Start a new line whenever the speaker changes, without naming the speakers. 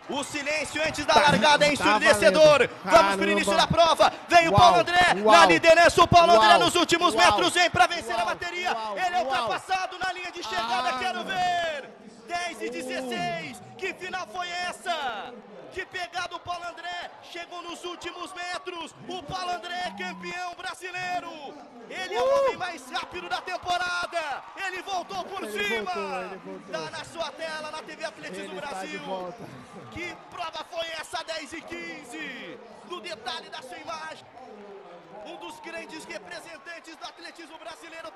O silêncio antes da largada é ensurdecedor. Vamos para o início da prova. Vem o Paulo André na liderança. O Paulo André nos últimos metros vem para vencer a bateria. Ele é ultrapassado na linha de chegada. Quero ver. 10 e 16. Que final foi essa? Que pegada o Paulo André. Chegou nos últimos metros. O Paulo André é campeão brasileiro. Ele é o homem mais rápido da temporada. Ele voltou por cima. Tá na sua tela, na TV Atletismo Brasil. Que prova foi essa, 10 e 15? No detalhe da sua imagem, um dos grandes representantes do atletismo brasileiro.